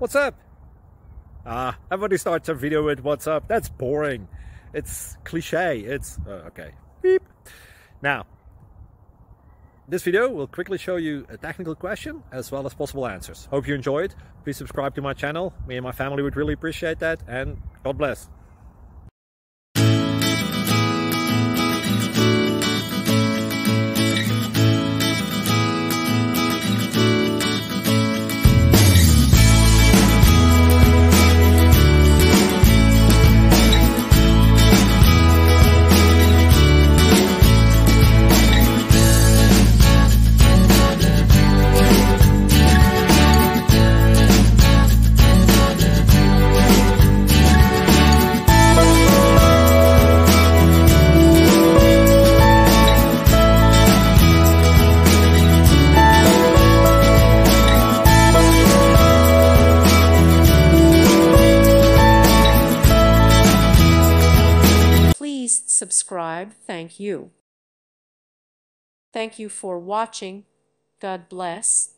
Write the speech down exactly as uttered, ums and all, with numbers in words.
What's up? Ah, everybody starts a video with what's up. That's boring. It's cliche. It's uh, okay. Beep. Now, this video will quickly show you a technical question as well as possible answers. Hope you enjoy it. Please subscribe to my channel. Me and my family would really appreciate that, and God bless. Subscribe. Thank you. Thank you for watching. God bless.